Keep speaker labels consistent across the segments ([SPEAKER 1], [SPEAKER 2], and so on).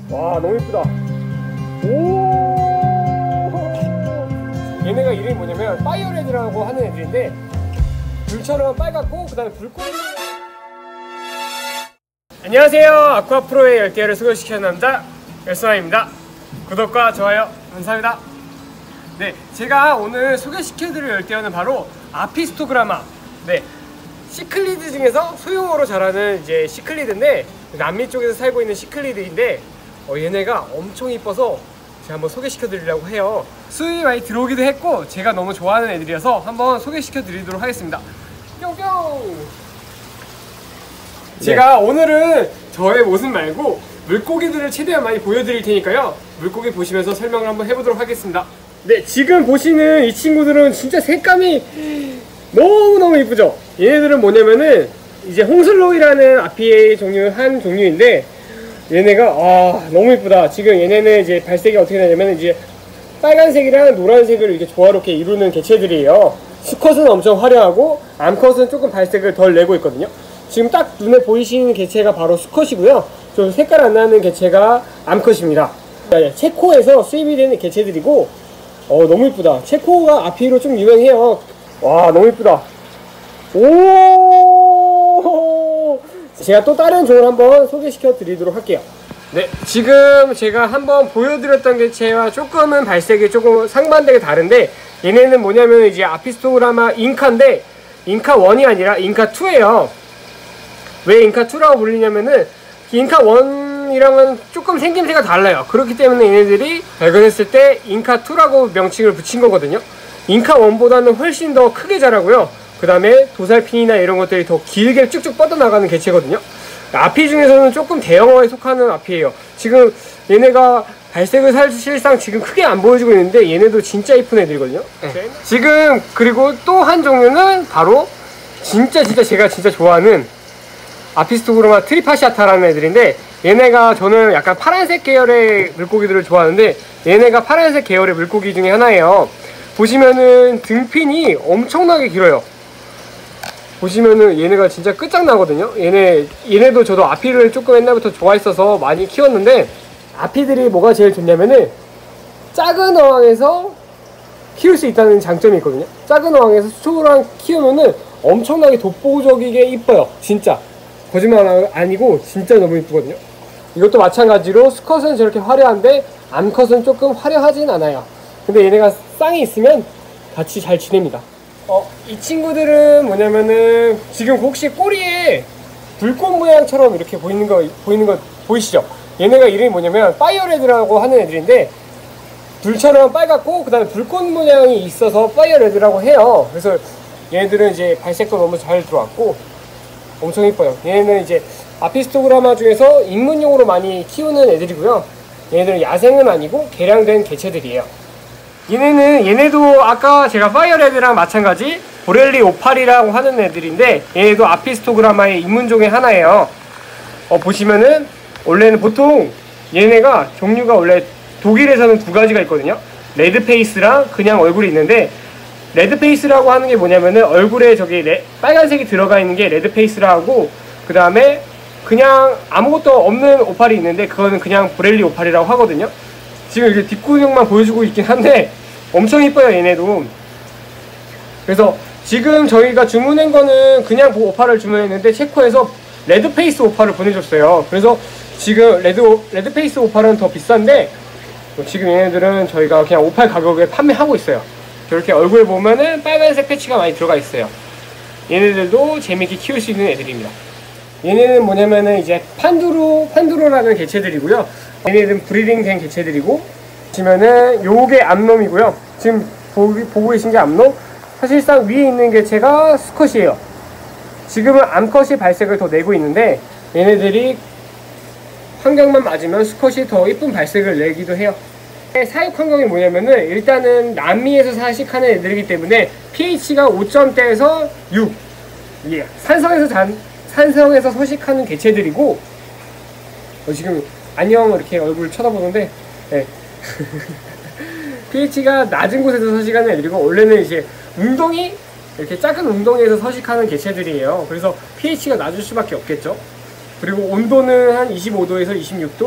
[SPEAKER 1] 와, 너무 예쁘다. 오, 얘네가 이름이 뭐냐면 파이어레드라고 하는 애들인데 불처럼 빨갛고 그 다음에 불꽃. 안녕하세요, 아쿠아프로의 열대야를 소개시키는 남자 열선아입니다. 구독과 좋아요 감사합니다. 네, 제가 오늘 소개시켜드릴 열대야는 바로 아피스토그라마. 네, 시클리드 중에서 소형어로 자라는 이제 시클리드인데, 남미 쪽에서 살고 있는 시클리드인데 얘네가 엄청 이뻐서 제가 한번 소개시켜 드리려고 해요. 수익이 많이 들어오기도 했고 제가 너무 좋아하는 애들이어서 한번 소개시켜 드리도록 하겠습니다. 뿅뿅! 네. 제가 오늘은 저의 모습 말고 물고기들을 최대한 많이 보여드릴 테니까요, 물고기 보시면서 설명을 한번 해보도록 하겠습니다. 네, 지금 보시는 이 친구들은 진짜 색감이 너무너무 이쁘죠? 얘네들은 뭐냐면은 이제 홍슬로이라는 아피의 종류 한 종류인데, 얘네가 너무 이쁘다. 지금 얘네는 이제 발색이 어떻게 되냐면 이제 빨간색이랑 노란색을 이렇게 조화롭게 이루는 개체들이에요. 수컷은 엄청 화려하고 암컷은 조금 발색을 덜 내고 있거든요. 지금 딱 눈에 보이시는 개체가 바로 수컷이고요, 좀 색깔 안 나는 개체가 암컷입니다. 체코에서 수입이 되는 개체들이고 너무 이쁘다. 체코가 아피로 좀 유명해요. 와, 너무 이쁘다. 오, 제가 또 다른 종을 한번 소개시켜 드리도록 할게요. 네, 지금 제가 한번 보여드렸던 개체와 조금은 발색이 조금 상반되게 다른데, 얘네는 뭐냐면 이제 아피스토그라마 잉카인데 잉카1이 아니라 잉카2예요. 왜 잉카2라고 불리냐면은 잉카1이랑은 조금 생김새가 달라요. 그렇기 때문에 얘네들이 발견했을 때 잉카2라고 명칭을 붙인 거거든요. 잉카1보다는 훨씬 더 크게 자라고요. 그 다음에 도살핀이나 이런 것들이 더 길게 쭉쭉 뻗어나가는 개체거든요. 아피 중에서는 조금 대형어에 속하는 아피예요. 지금 얘네가 발색을 사실상 지금 크게 안 보여주고 있는데 얘네도 진짜 이쁜 애들이거든요. 네. 지금 그리고 또 한 종류는 바로 진짜 제가 진짜 좋아하는 아피스토그라마 트리파시아타라는 애들인데, 얘네가 저는 약간 파란색 계열의 물고기들을 좋아하는데 얘네가 파란색 계열의 물고기 중에 하나예요. 보시면은 등핀이 엄청나게 길어요. 보시면은 얘네가 진짜 끝장나거든요. 얘네도 저도 아피를 조금 옛날부터 좋아했어서 많이 키웠는데, 아피들이 뭐가 제일 좋냐면은 작은 어항에서 키울 수 있다는 장점이 있거든요. 작은 어항에서 수초랑 키우면은 엄청나게 돋보적이게 이뻐요. 진짜 거짓말 아니고 진짜 너무 이쁘거든요. 이것도 마찬가지로 수컷은 저렇게 화려한데 암컷은 조금 화려하진 않아요. 근데 얘네가 쌍이 있으면 같이 잘 지냅니다. 이 친구들은 뭐냐면은 지금 혹시 꼬리에 불꽃 모양처럼 이렇게 보이는 거 보이시죠? 얘네가 이름이 뭐냐면 파이어레드라고 하는 애들인데, 불처럼 빨갛고 그 다음에 불꽃 모양이 있어서 파이어레드라고 해요. 그래서 얘네들은 이제 발색도 너무 잘 들어왔고 엄청 이뻐요. 얘네는 이제 아피스토그라마 중에서 입문용으로 많이 키우는 애들이고요. 얘네들은 야생은 아니고 개량된 개체들이에요. 얘네도 아까 제가 파이어레드랑 마찬가지 보렐리 오팔이라고 하는 애들인데, 얘네도 아피스토그라마의 입문종의 하나예요. 보시면은 원래는 보통 얘네가 종류가 원래 독일에서는 두 가지가 있거든요. 레드페이스랑 그냥 얼굴이 있는데, 레드페이스라고 하는 게 뭐냐면은 얼굴에 저기 빨간색이 들어가 있는 게 레드페이스라고, 그 다음에 그냥 아무것도 없는 오팔이 있는데 그거는 그냥 보렐리 오팔이라고 하거든요. 지금 이렇게 뒷구녕만 보여주고 있긴 한데 엄청 이뻐요, 얘네도. 그래서 지금 저희가 주문한 거는 그냥 오팔을 주문했는데 체코에서 레드페이스 오팔을 보내줬어요. 그래서 지금 레드페이스 오팔은 더 비싼데 지금 얘네들은 저희가 그냥 오팔 가격에 판매하고 있어요. 저렇게 얼굴 보면은 빨간색 패치가 많이 들어가 있어요. 얘네들도 재밌게 키울 수 있는 애들입니다. 얘네는 뭐냐면은 이제 판두로라는 개체들이고요. 얘네들은 브리딩 된 개체들이고, 보시면은 요게 암놈이고요. 지금 보고 계신 게 암놈. 사실상 위에 있는 개체가 수컷이에요. 지금은 암컷이 발색을 더 내고 있는데, 얘네들이 환경만 맞으면 수컷이 더 이쁜 발색을 내기도 해요. 사육 환경이 뭐냐면은 일단은 남미에서 서식하는 애들이기 때문에 pH가 5점대에서 6. 산성에서 서식하는 개체들이고, 지금 안녕 이렇게 얼굴 쳐다보는데, 네. pH가 낮은 곳에서 서식하는 애들이고, 원래는 이제 웅덩이, 이렇게 작은 웅덩이에서 서식하는 개체들이에요. 그래서 pH가 낮을 수밖에 없겠죠. 그리고 온도는 한 25도에서 26도,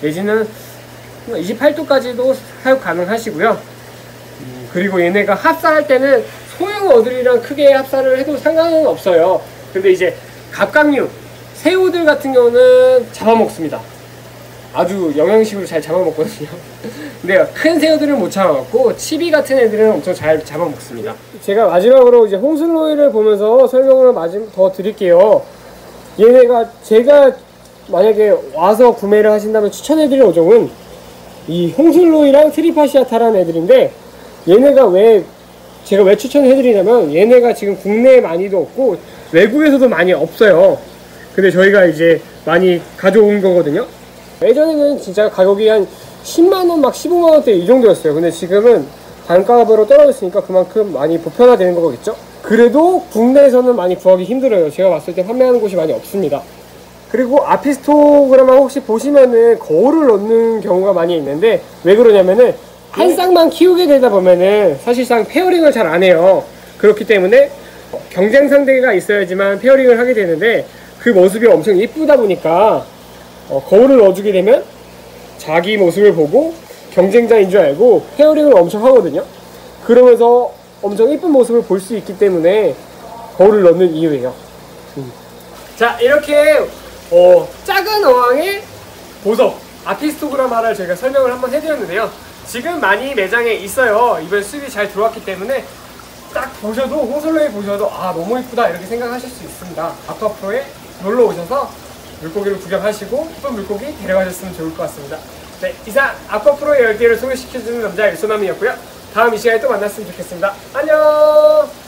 [SPEAKER 1] 내지는 28도까지도 사육 가능하시고요. 그리고 얘네가 합사할 때는 소형 어들이랑 크게 합사를 해도 상관은 없어요. 근데 이제 갑각류 새우들 같은 경우는 잡아먹습니다. 아주 영양식으로 잘 잡아먹거든요. 근데 큰 새우들은 못 잡아먹고 치비 같은 애들은 엄청 잘 잡아먹습니다. 제가 마지막으로 이제 홍슬로이를 보면서 설명을 더 드릴게요. 얘네가 제가 만약에 와서 구매를 하신다면 추천해드릴 어종은 이 홍슬로이랑 트리파시아타라는 애들인데, 얘네가 제가 왜 추천해드리냐면 얘네가 지금 국내에 많이도 없고 외국에서도 많이 없어요. 근데 저희가 이제 많이 가져온 거거든요. 예전에는 진짜 가격이 한 10만원 막 15만원대 이 정도였어요. 근데 지금은 단가로 떨어졌으니까 그만큼 많이 보편화되는 거겠죠. 그래도 국내에서는 많이 구하기 힘들어요. 제가 봤을 때 판매하는 곳이 많이 없습니다. 그리고 아피스토그라마 혹시 보시면은 거울을 넣는 경우가 많이 있는데, 왜 그러냐면은 한 쌍만 키우게 되다 보면은 사실상 페어링을 잘 안 해요. 그렇기 때문에 경쟁 상대가 있어야지만 페어링을 하게 되는데, 그 모습이 엄청 이쁘다 보니까 거울을 넣어주게 되면 자기 모습을 보고 경쟁자인 줄 알고 페어링을 엄청 하거든요. 그러면서 엄청 이쁜 모습을 볼 수 있기 때문에 거울을 넣는 이유예요. 자, 이렇게 작은 어항의 보석 아피스토그라마를 제가 설명을 한번 해드렸는데요. 지금 많이 매장에 있어요. 이번 수입이 잘 들어왔기 때문에 딱 보셔도, 홍슬로이 보셔도 너무 이쁘다 이렇게 생각하실 수 있습니다. 아쿠아프로에 놀러 오셔서 물고기를 구경하시고 예쁜 물고기 데려가셨으면 좋을 것 같습니다. 네, 이상 아쿠아프로의 열기를 소개시켜주는 남자 일소남이었고요. 다음 이 시간에 또 만났으면 좋겠습니다. 안녕.